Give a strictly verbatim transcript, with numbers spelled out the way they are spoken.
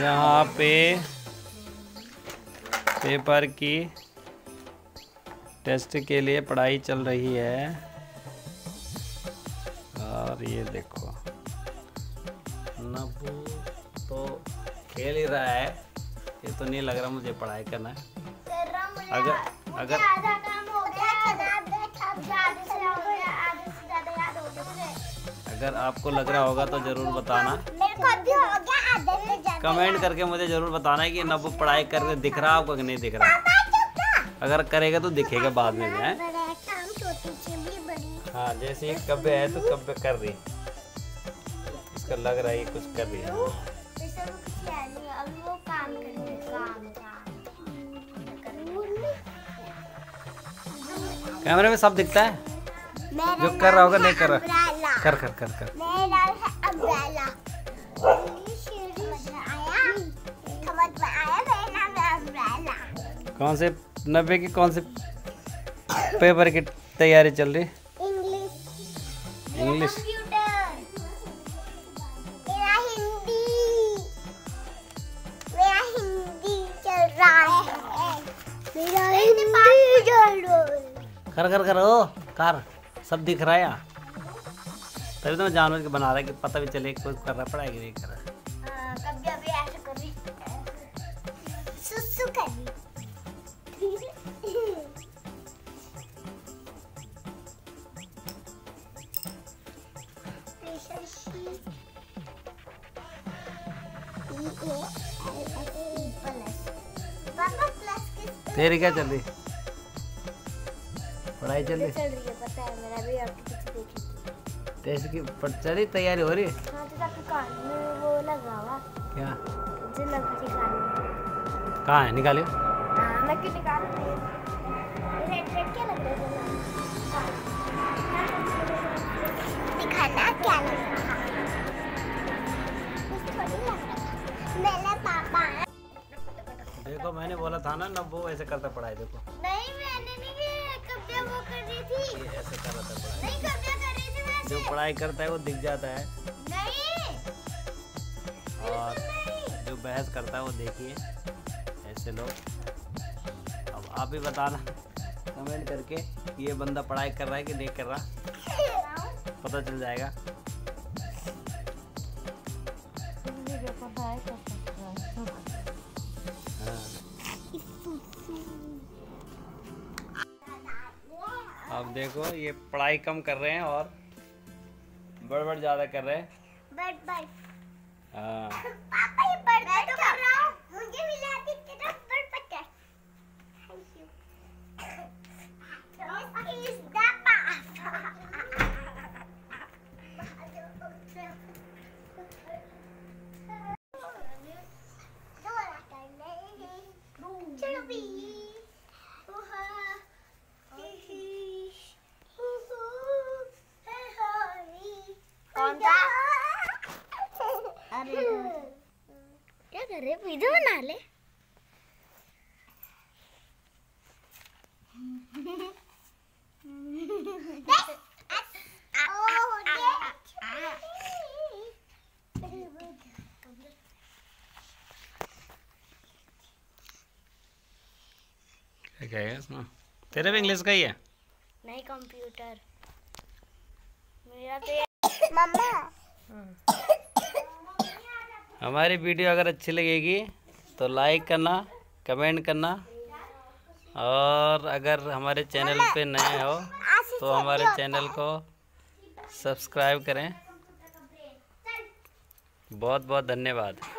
यहाँ पे पेपर की टेस्ट के लिए पढ़ाई चल रही है। और ये देखो नब्बू तो खेल ही रहा है, ये तो नहीं लग रहा मुझे पढ़ाई करना है। अगर अगर अगर आपको लग रहा होगा तो ज़रूर बताना, कमेंट करके मुझे ज़रूर बताना है कि नब्बू पढ़ाई करके दिख रहा आपको कि नहीं दिख रहा। अगर करेगा तो दिखेगा बाद में भी है। हाँ, जैसे एक कब्बे है तो कब्बे कर रही, इसका लग रहा है कुछ कर रही है। कैमरे में सब दिखता है, जो कर रहा होगा नहीं कर रहा। कर कर कर कर कौन से नब्बे की कौन से पेपर की तैयारी चल रही? इंग्लिश। इंग्लिश मेरा हिंदी मेरा हिंदी चल रहा है। मेरा हिंदी चल रहा है। कर कर कर ओ कर, सब दिख रहा है यहाँ, तभी तो मैं जानवर के बना रहा है कि पता भी चले कोई कर रहा है पढ़ाई नहीं कर रहा है। कभी अभी ऐसे कर रही, सुसु कर रही। तेरी क्या चल रही? पढ़ाई चल रही? चल रही है, पता है मेरा भी आपके पीछे देखी। टेस्ट की चली तैयारी हो रही है? हाँ, तो आपके कान में वो लगा हुआ क्या? जो लगा थी कान में। कहाँ है, निकालियो। हाँ, मैं क्यों निकालूं? रेड रेड क्या लग रहा है? दिखाना क्या लग रहा है? कुछ थोड़ी लग रहा है। मेरा पापा देखो मैंने बोला था ना, नब्बू ऐसे करता पढ़ाई। देखो नहीं, मैंने नहीं किया, कब्जा वो कर रही थी। ये ऐसे कर रहा था पढ़ाई। नहीं, कब्जा कर रही थी वैसे। जो पढ़ाई करता है वो दिख जाता है, नहीं, और जो बहस करता है वो देखिए ऐसे लोग। अब आप ही बताना कमेंट करके ये बंदा पढ़ाई कर रहा है कि नहीं कर रहा, पता चल जाएगा। अब देखो ये पढ़ाई कम कर रहे हैं और बड़बड़ ज्यादा कर रहे हैं। बट बट हाँ, पापा ये बट तो कर रहा हूँ, मुझे मिला दी तेरा बट बट है। Is the papa? चलो भी कौन था? अरे क्या कर रहे, वीडियो बना ले। क्या है इसमें? तेरे भी इंग्लिश का ही है? नहीं, कंप्यूटर मेरा तो। मम्मा, हमारी वीडियो अगर अच्छी लगेगी तो लाइक करना, कमेंट करना, और अगर हमारे चैनल पे नए हो तो हमारे चैनल को सब्सक्राइब करें। बहुत बहुत धन्यवाद।